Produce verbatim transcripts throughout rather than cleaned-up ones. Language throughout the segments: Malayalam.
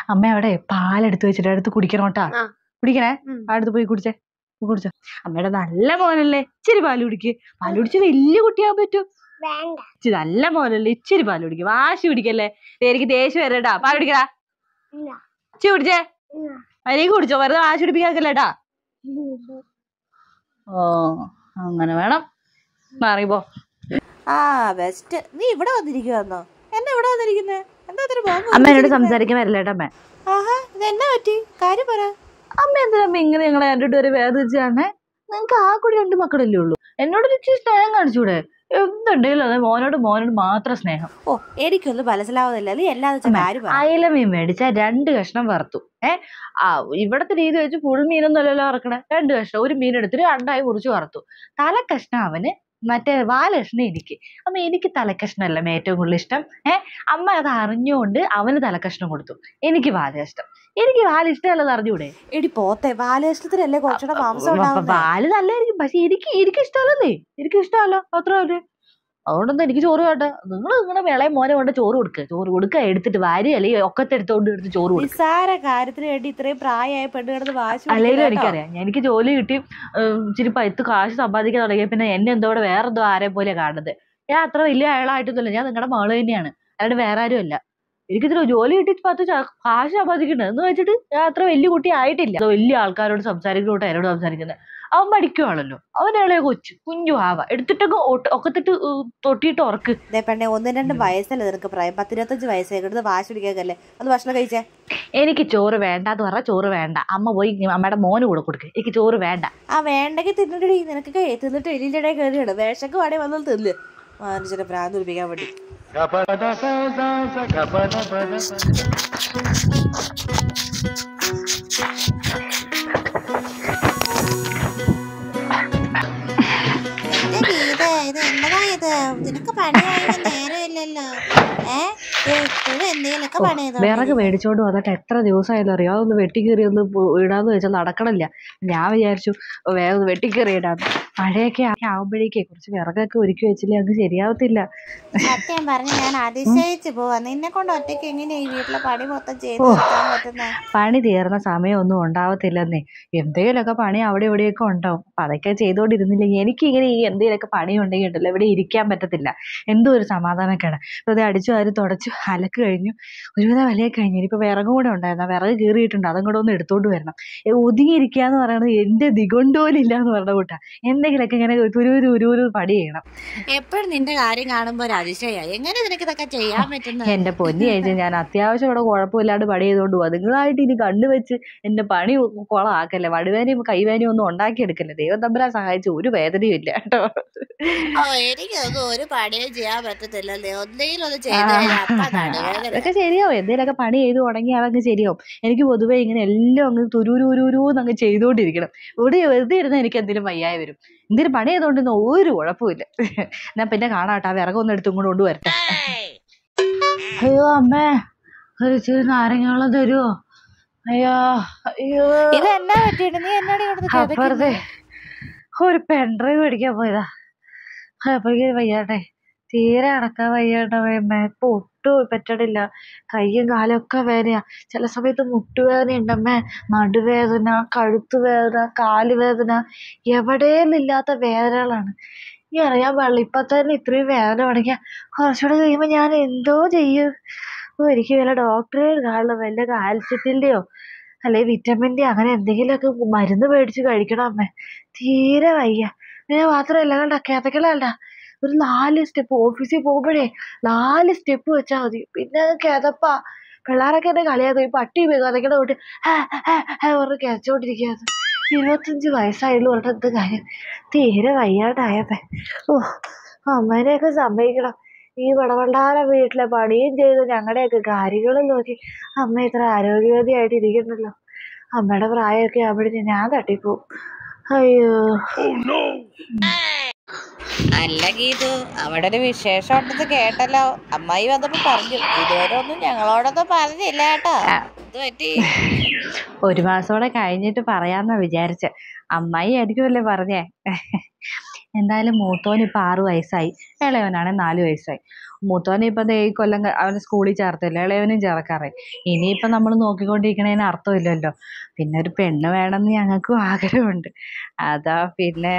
അമ്മ അവിടെ പാലെടുത്ത് വെച്ചിട്ട് അടുത്ത് കുടിക്കണോട്ടാ. കുടിക്കണേ, അടുത്ത് പോയി കുടിച്ചേ കുടിച്ചോ. അമ്മയുടെ നല്ല മോനല്ലേ, ഇച്ചിരി പാല് കുടിക്ക്. പാല് കുടിച്ച് വലിയ കുട്ടിയാൻ പറ്റൂ. നല്ല മോനല്ലേ, ഇച്ചിരി പാല് കുടിക്കും. വാശി പിടിക്കല്ലേ. എനിക്ക് ദേഷ്യം വരട്ടാ. പാല് കുടിക്കടാ. ഇച്ചി കുടിച്ചേ. എനിക്ക് കുടിച്ചോ, വെറുതെ വാശി പിടിപ്പിക്കാക്കല്ലേട്ടാ. ഓ അങ്ങനെ വേണം. മാറിപ്പോ. ആ ബെസ്റ്റ്. നീ ഇവിടെ വന്നിരിക്കുവാന്നോ? എന്നെ ഇവിടെ വന്നിരിക്കുന്നേ? അമ്മ എന്നോട് സംസാരിക്കാൻ വരില്ലേട്ടാ അമ്മ. ആഹാ, ഇതെന്നാ പറ്റി? കാര്യം പറ. അമ്മ എന്തിനാ ഇങ്ങനെ ഞങ്ങളെ രണ്ടു പേരെ വേർതിരിച്ചാണേ? നിങ്ങക്ക് ആ കൂടി രണ്ട് മക്കളല്ലേ ഉള്ളൂ. എന്നോട് ഇച്ചിരി സ്നേഹം കാണിച്ചൂടെ? എന്തുണ്ടെങ്കിലും അതെ മോനോട് മോനോട് മാത്രം സ്നേഹം. ഓ എനിക്കൊന്നും മനസ്സിലാവുന്നില്ല. നീ എല്ലാ അയില മീൻ മേടിച്ചാ രണ്ട് കഷ്ണം വറുത്തു. ഏഹ് ആ ഇവിടത്തെ രീതി വെച്ച് ഫുൾ മീനൊന്നും അല്ലല്ലോ വറക്കണേ. രണ്ട് കഷ്ണം ഒരു മീൻ എടുത്തിട്ട് രണ്ടായി മുറിച്ച് വറുത്തു. തലക്കഷ്ണം അവന്, മറ്റേ വാലകഷ്ണം എനിക്ക്. അമ്മ എനിക്ക് തലക്കഷ്ണമല്ല ഏറ്റവും കൂടുതൽ ഇഷ്ടം. ഏഹ് അമ്മ അത് അറിഞ്ഞുകൊണ്ട് അവന് തലക്കഷ്ണം കൊടുത്തു. എനിക്ക് വാലകഷ്ണം. എനിക്ക് വാല് ഇഷ്ടമല്ലെന്ന് അറിഞ്ഞൂടെ? എടി പോത്തെ, വാലകഷ്ണത്തിനല്ലേ കുറച്ചുകൂടെ മാംസം. വാല് നല്ലായിരിക്കും, പക്ഷെ എനിക്ക് എനിക്ക് ഇഷ്ടമല്ലേ. എനിക്ക് ഇഷ്ടമല്ലോ അത്ര തന്നെ. അതുകൊണ്ടൊന്നും എനിക്ക് ചോറ് വേണ്ട. നിങ്ങൾ നിങ്ങളുടെ വിളയെ മോനെ കൊണ്ട് ചോറ് കൊടുക്കുക. ചോറ് കൊടുക്കുക, എടുത്തിട്ട് വാരി അല്ലെങ്കിൽ ഒക്കത്തെ എടുത്തോണ്ട് എടുത്ത് ചോറ് കൊടുക്കുക. നിസ്സാര കാര്യത്തിന് വേണ്ടി ഇത്രയും പ്രായമായ പെണ്ണുകിടന്ന് വാശി. അല്ലെങ്കിലും എനിക്കറിയാം, എനിക്ക് ജോലി കിട്ടി ഇച്ചിരി പൈത്ത് കാശ് സമ്പാദിക്കാൻ തുടങ്ങിയ പിന്നെ എന്നെ എന്തോ വേറെ എന്തോ ആരെ പോലെ കാണുന്നത്. ഞാൻ അത്ര വലിയ അയാളായിട്ടൊന്നുമില്ല. ഞാൻ നിങ്ങളുടെ മകള് തന്നെയാണ്, അല്ലാണ്ട് വേറെ ആരും അല്ല. എനിക്കിത്ര ജോലി കിട്ടി പത്ത് കാശ് സമ്പാദിക്കണ്ടത് എന്ന് വെച്ചിട്ട് ഞാൻ അത്ര വലിയ കുട്ടി ആയിട്ടില്ല. വലിയ ആൾക്കാരോട് സംസാരിക്കുന്നോട്ട് എന്നോട് സംസാരിക്കുന്നത്. അവൻ പഠിക്കുവാണല്ലോ, അവനാളെ കൊച്ചു കുഞ്ഞു ആവ എടുത്തിട്ടൊക്കെ ഒക്കത്തിട്ട് തൊട്ടിയിട്ട് ഉറക്ക്. പെണ്ണെ ഒന്നും രണ്ടും വയസ്സല്ലേ നിനക്ക് പ്രായം? പത്തിരുപത്തഞ്ച് വയസ്സായി വാശി പിടിക്കാക്കല്ലേ. അത് ഭക്ഷണം കഴിച്ചേ. എനിക്ക് ചോറ് വേണ്ടാന്ന് പറഞ്ഞാൽ ചോറ് വേണ്ട. അമ്മ പോയി അമ്മയുടെ മോന് കൂടെ കൊടുക്കുക. എനിക്ക് ചോറ് വേണ്ട. ആ വേണ്ടെങ്കിൽ തിന്നിട്ടടി. നിനക്ക് തിന്നിട്ട് എലിൻ്റെ ഇടയിൽ കയറിയാണ്. വേഷക്ക് വാടേ വന്നാൽ തിന്ന് മനുഷ്യനെ ഭ്രാന്ത് പിടിപ്പിക്കാൻ വേണ്ടി. ഇത് എന്നതായത്? നിനക്ക് പണിയായ നേരമില്ലല്ലോ. ഏഹ് എന്തെങ്കിലുമൊക്കെ പണി ചെയ്തോ. വിറക് മേടിച്ചോണ്ട് വന്നിട്ട് എത്ര ദിവസമായാലും അറിയാം. അതൊന്ന് വെട്ടിക്കീറി ഒന്ന് ഇടാന്ന് വെച്ചാൽ നടക്കണില്ല. ഞാൻ വിചാരിച്ചു വേഗം വെട്ടിക്കീറി ഇടാന്ന്. മഴയൊക്കെ ആവുമ്പോഴേക്കേ കുറച്ച് വിറകൊക്കെ ഒരുക്കി വെച്ചില്ലേ അത് ശരിയാവത്തില്ല. സത്യം പറഞ്ഞ് ഞാൻ അതിശയിച്ചു പോവാ. നിന്നെ കൊണ്ട് ഒറ്റയ്ക്ക് എങ്ങനെയാ ഈ വീട്ടിലെ പണി മൊത്തം ചെയ്ത് പറ്റുന്നത്? പണി തീർന്ന സമയമൊന്നും ഉണ്ടാവത്തില്ലെന്നേ. എന്തെങ്കിലുമൊക്കെ പണി അവിടെ ഇവിടെയൊക്കെ ഉണ്ടാവും. അപ്പൊ അതൊക്കെ ചെയ്തോണ്ടിരുന്നില്ലെങ്കിൽ എനിക്കിങ്ങനെ ഈ എന്തെങ്കിലുമൊക്കെ പണി ഉണ്ടെങ്കിൽ ഉണ്ടല്ലോ ഇവിടെ ഇരിക്കാൻ പറ്റത്തില്ല. എന്തോ ഒരു സമാധാനക്കേടാ. ഇപ്പൊ അത് അടിച്ചു വാരി തുടച്ചു അലക്ക് കഴിഞ്ഞു. ഒരുവിധം വിലയൊക്കെ കഴിഞ്ഞു. ഇനിയിപ്പോൾ വിറകും കൂടെ ഉണ്ടായിരുന്നു. ആ വിറക് കീറിയിട്ടുണ്ട്. അതും കൂടെ ഒന്ന് എടുത്തോണ്ട് വരണം. ഒതുങ്ങിയിരിക്കുക എന്ന് പറയുന്നത് എൻ്റെ ദിഗൊണ്ടോലില്ല എന്ന് പറഞ്ഞ കൂട്ടാ. എന്തെങ്കിലുമൊക്കെ ഇങ്ങനെ തുരുരു ഉരുരു പണി ചെയ്യണം. എപ്പോഴും നിന്റെ കാര്യം കാണുമ്പോൾ അതിശയായി. എങ്ങനെ നിനക്ക് ഇതൊക്കെ ചെയ്യാൻ പറ്റുന്നത്? എൻ്റെ പൊന്നി ചേച്ചി, ഞാൻ അത്യാവശ്യം ഇവിടെ കുഴപ്പമില്ലാണ്ട് പണി ചെയ്തുകൊണ്ട് പോകും. നിങ്ങളായിട്ട് ഇനി കണ്ടുവെച്ച് എൻ്റെ പണി കുളമാക്കല്ലേ. വടുവേനയും കൈവേനയും ഒന്നും ഉണ്ടാക്കിയെടുക്കല്ലേ. ദൈവം തമ്പുരാൻ സഹായിച്ചു ഒരു വേദനയും ഇല്ല കേട്ടോ. എനിക്കൊന്നും ഒരു പണിയും ചെയ്യാൻ പറ്റത്തില്ല. അതൊക്കെ ശരിയാവും. എന്തെങ്കിലുമൊക്കെ പണി ചെയ്ത് തുടങ്ങി അതങ്ങ് ശരിയാവും. എനിക്ക് പൊതുവേ ഇങ്ങനെ എല്ലാം അങ്ങ് തുരുരുരുന്ന് അങ്ങ് ചെയ്തുകൊണ്ടിരിക്കണം. ഇവിടെ വെറുതെ ഇരുന്ന് എനിക്ക് എന്തെങ്കിലും വയ്യായി വരും. എന്തെങ്കിലും പണി ചെയ്തോണ്ടിരുന്ന ഒരു കുഴപ്പമില്ല. ഞാൻ പിന്നെ കാണാട്ടെ. ആ വിറകൊന്നും എടുത്തും കൊണ്ട് കൊണ്ടുവരട്ടെ. അയ്യോ അമ്മേ, ഒരു ഇച്ചിരി നാരങ്ങാളം തരുമോ? അയ്യോ അയ്യോ, അപ്പുറത്തെ ഒരു പെൺഡ്രൈവ് മേടിക്കാൻ പോയതാ. അപ്പോഴേക്കും വയ്യാട്ടെ, തീരെ അടക്കാൻ വയ്യാട്ടമ്മേ. ഇപ്പൊ ഒട്ടും പറ്റണില്ല. കയ്യും കാലൊക്കെ വേദനയാ. ചില സമയത്ത് മുട്ടുവേദന ഉണ്ടമ്മേ, നടുവേദന, കഴുത്തുവേദന, കാലുവേദന, എവിടെയെന്നില്ലാത്ത വേദനകളാണ്. ഈ അറിയാൻ പാടില്ല. ഇപ്പൊ തന്നെ ഇത്രയും വേദന തുടങ്ങിയാൽ കുറച്ചുകൂടെ കഴിയുമ്പോൾ ഞാൻ എന്തോ ചെയ്യും? എനിക്ക് വല്ല ഡോക്ടറെ കാണണം. വല്ല കാൽസ്യത്തിൻ്റെയോ അല്ലെ വിറ്റമിൻ്റെ അങ്ങനെ എന്തെങ്കിലുമൊക്കെ മരുന്ന് മേടിച്ച് കഴിക്കണം അമ്മേ. തീരെ വയ്യ. പിന്നെ മാത്രമല്ല കണ്ട കിതക്കലല്ല, ഒരു നാല് സ്റ്റെപ്പ് ഓഫീസിൽ പോകുമ്പോഴേ നാല് സ്റ്റെപ്പ് വെച്ചാൽ മതി. പിന്നെ കിതപ്പാ. പിള്ളേരൊക്കെ എന്നെ കളിയാക്കും. ഈ പട്ടി കിതക്കണ തൊട്ട് പറഞ്ഞ് കിതച്ചോണ്ടിരിക്കുകയാണ്. ഇരുപത്തഞ്ച് വയസ്സായുള്ളൂ പറഞ്ഞിട്ട് എന്ത് കാര്യം? തീരെ വയ്യാണ്ടായപ്പേ. ഓ അമ്മേനെയൊക്കെ സമ്മതിക്കണം. ഈ വടവണ്ടാര വീട്ടിലെ പണിയും ചെയ്ത് ഞങ്ങളുടെയൊക്കെ കാര്യങ്ങളും നോക്കി അമ്മ ഇത്ര ആരോഗ്യവതിയായിട്ട് ഇരിക്കണ്ടല്ലോ. അമ്മയുടെ പ്രായമൊക്കെ ആവുമ്പോഴേ ഞാൻ തട്ടിപ്പോവും. അയ്യോ. അല്ല ഗീതു, അവിടെ ഒരു വിശേഷം ഉണ്ടെന്ന് കേട്ടല്ലോ. അമ്മായി വന്നപ്പോ പറഞ്ഞു. ഇതുവരെ ഒന്നും ഞങ്ങളോടൊന്നും പറഞ്ഞില്ല കേട്ടോ. ഇത് പറ്റി ഒരു മാസത്തോടെ കഴിഞ്ഞിട്ട് പറയാന്നാ വിചാരിച്ചെ. അമ്മായി ആയിരിക്കുമല്ലേ പറഞ്ഞേ. എന്തായാലും മൂത്തോന് ഇപ്പം ആറ് വയസ്സായി, ഇളയവനാണെങ്കിൽ നാല് വയസ്സായി. മൂത്തോനെ ഇപ്പം ഈ കൊല്ലം അവന് സ്കൂളിൽ ചേർത്തില്ല, ഇളയവനും ചേർക്കാറായി. ഇനിയിപ്പം നമ്മൾ നോക്കിക്കൊണ്ടിരിക്കണതിന് അർത്ഥമില്ലല്ലോ. പിന്നെ ഒരു പെണ്ണ് വേണമെന്ന് ഞങ്ങൾക്കും ആഗ്രഹമുണ്ട്. അതാ പിന്നെ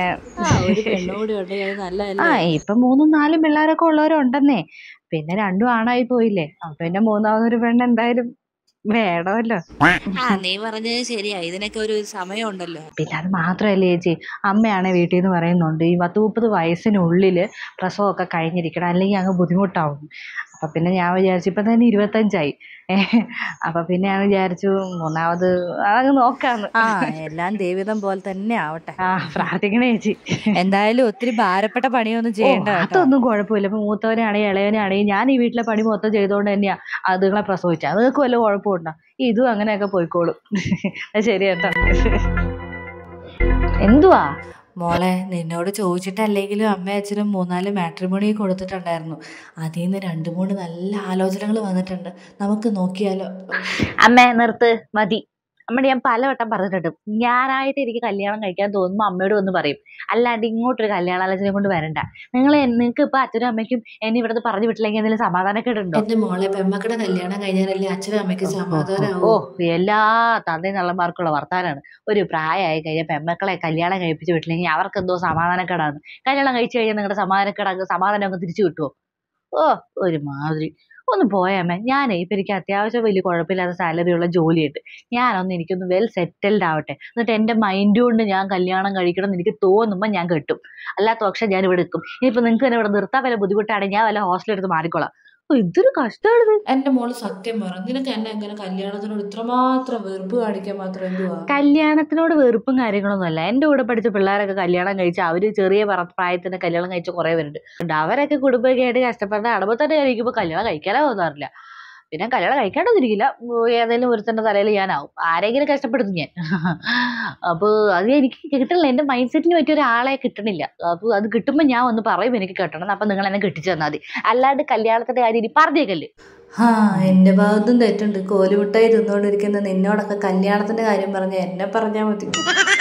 ആ ഇപ്പം മൂന്നും നാലും പിള്ളേരൊക്കെ ഉള്ളവരുണ്ടെന്നേ. പിന്നെ രണ്ടും ആണായി പോയില്ലേ, അപ്പം പിന്നെ മൂന്നാമതൊരു പെണ്ണ് എന്തായാലും വേണമല്ലോ. നീ പറഞ്ഞത് ശരിയാ, ഇതിനൊക്കെ ഒരു സമയമുണ്ടല്ലോ. പിന്നെ അത് മാത്രമല്ലേ ചേച്ചി, അമ്മയാണെ വീട്ടിൽ നിന്ന് പറയുന്നുണ്ട് ഈ പത്ത് മുപ്പത് വയസ്സിനുള്ളിൽ പ്രസവമൊക്കെ കഴിഞ്ഞിരിക്കണം, അല്ലെങ്കിൽ അങ്ങ് ബുദ്ധിമുട്ടാവും. അപ്പം പിന്നെ ഞാൻ വിചാരിച്ചു, ഇപ്പം തന്നെ ഇരുപത്തഞ്ചായി. അപ്പം പിന്നെ ഞാൻ വിചാരിച്ചു മൂന്നാമത് അതങ്ങ് നോക്കാന്ന്. ആ എല്ലാം ദൈവം പോലെ തന്നെ ആവട്ടെ. ആ പ്രാർത്ഥിക്കണേ ചേച്ചി. എന്തായാലും ഒത്തിരി ഭാരപ്പെട്ട പണിയൊന്നും ചെയ്യേണ്ട. അതൊന്നും കുഴപ്പമില്ല. ഇപ്പം മൂത്തവനാണെങ്കിൽ ഇളയവനാണെങ്കിൽ ഞാൻ ഈ വീട്ടിലെ പണി മൊത്തം ചെയ്തുകൊണ്ട് തന്നെയാ അതുങ്ങളെ പ്രസവിച്ചത്. അതൊക്കെ വല്ല കുഴപ്പമുണ്ടോ? ഇതും അങ്ങനെയൊക്കെ പോയിക്കോളും. അത് ശരി കേട്ടോ. എന്തുവാ മോളെ, നിന്നോട് ചോദിച്ചിട്ടല്ലെങ്കിലും അമ്മ അച്ഛനും മൂന്നാല് മാട്രിമോണി കൊടുത്തിട്ടുണ്ടായിരുന്നു. അതിൽ നിന്ന് രണ്ട് മൂന്ന് നല്ല ആലോചനകൾ വന്നിട്ടുണ്ട്. നമുക്ക് നോക്കിയാലോ? അമ്മ നിർത്ത്, മതി. അമ്മയോട് ഞാൻ പലവട്ടം പറഞ്ഞിട്ടുണ്ട്, ഞാനായിട്ട് എനിക്ക് കല്യാണം കഴിക്കാൻ തോന്നുമ്പോൾ അമ്മയോട് ഒന്ന് പറയും, അല്ലാണ്ട് ഇങ്ങോട്ടൊരു കല്യാണാലോചന കൊണ്ട് വരണ്ട. നിങ്ങൾ നിങ്ങൾക്ക് ഇപ്പം അച്ഛനും അമ്മയ്ക്കും എന്നെ ഇവിടുന്ന് പറഞ്ഞു വിട്ടില്ലെങ്കിൽ എന്തെങ്കിലും സമാധാനക്കേടുണ്ടോ? എന്റെ മോളെ, പെമ്മക്കടെ കല്യാണം കഴിഞ്ഞാലല്ലേ അച്ഛനും അമ്മയ്ക്ക് സമാധാനം. ഓ എല്ലാ തന്തയും തള്ളമാർക്കുള്ള വർത്താനാണ്. ഒരു പ്രായമായി കഴിഞ്ഞാൽ പെമ്മക്കളെ കല്യാണം കഴിപ്പിച്ച് വിട്ടില്ലെങ്കിൽ അവർക്ക് എന്തോ സമാധാനക്കേടാണ്. കല്യാണം കഴിച്ചു കഴിഞ്ഞാൽ നിങ്ങളുടെ സമാധാനക്കേടാ സമാധാനം അങ്ങ് തിരിച്ചു കിട്ടുമോ? ഓ ഒരുമാതിരി. ഒന്ന് പോയാമ്മേ. ഞാനേ ഇപ്പം എനിക്ക് അത്യാവശ്യം വലിയ കുഴപ്പമില്ലാത്ത സാലറി ഉള്ള ജോലിയുണ്ട്. ഞാനൊന്ന് എനിക്കൊന്ന് വെൽ സെറ്റിൽഡ് ആവട്ടെ, എന്നിട്ട് എൻ്റെ മൈൻഡ് കൊണ്ട് ഞാൻ കല്യാണം കഴിക്കണം എന്ന് എനിക്ക് തോന്നുമ്പോൾ ഞാൻ കെട്ടും. അല്ലാത്ത പക്ഷം ഞാൻ ഇവിടെ നിൽക്കും. ഇനിയിപ്പോൾ നിങ്ങൾക്ക് തന്നെ ഇവിടെ നിർത്താൻ വല്ല ബുദ്ധിമുട്ടാണെങ്കിൽ ഞാൻ വല്ല ഹോസ്റ്റലിൽ എടുത്ത് മാറിക്കോളാം. ഇതൊരു കഷ്ടമാണ്. എന്റെ മോള് സത്യം പറഞ്ഞു, നിനക്ക് എന്നെ എങ്ങനെ കല്യാണത്തിനോട് ഇത്രമാത്രം വെറുപ്പ് കാണിക്കാൻ മാത്രം എന്തുവാ? കല്യാണത്തിനോട് വെറുപ്പും കാര്യങ്ങളൊന്നും അല്ല. എൻ്റെ കൂടെ പഠിച്ച പിള്ളേരൊക്കെ കല്യാണം കഴിച്ച് അവര് ചെറിയ പ്രായത്തിന് കല്യാണം കഴിച്ച കുറേ പേരുണ്ട്. അവരൊക്കെ കുടുംബമൊക്കെ ആയിട്ട് കഷ്ടപ്പെട്ട അടവ് തന്നെ കഴിക്കുമ്പോൾ കല്യാണം കഴിക്കാനേ തോന്നാറില്ല. പിന്നെ കല്യാണം കഴിക്കാണ്ടൊന്നിരിക്കില്ല, ഏതെങ്കിലും ഒരുത്തൻ്റെ തലയിൽ ഞാനാവും, ആരെങ്കിലും കഷ്ടപ്പെടുത്തും ഞാൻ. അപ്പോൾ അത് എനിക്ക് കിട്ടണില്ല, എൻ്റെ മൈൻഡ് സെറ്റിന് പറ്റിയ ഒരാളെ കിട്ടണില്ല. അപ്പോൾ അത് കിട്ടുമ്പോൾ ഞാൻ ഒന്ന് പറയും എനിക്ക് കെട്ടണം, അപ്പം നിങ്ങൾ എന്നെ കെട്ടിച്ചു തന്നാൽ മതി. അല്ലാണ്ട് കല്യാണത്തിൻ്റെ കാര്യം ഇനി പറഞ്ഞേക്കല്ലേ. ആ എൻ്റെ ഭാഗത്തും തെറ്റുണ്ട്. കോലുമിട്ടായി തിന്നുകൊണ്ടിരിക്കുന്ന നിന്നോടൊക്കെ കല്യാണത്തിന്റെ കാര്യം പറഞ്ഞാൽ എന്നെ പറഞ്ഞാൽ മതി.